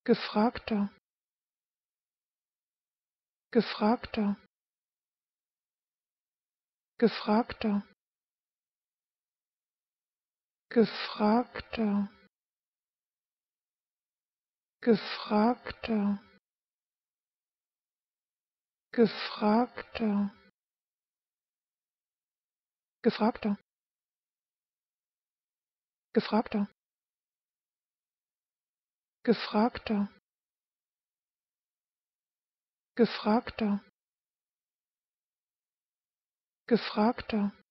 Gefragter, Gefragter, Gefragter, Gefragter, Gefragter, Gefragter, Gefragter, Gefragter, Gefragter, Gefragter, Gefragter,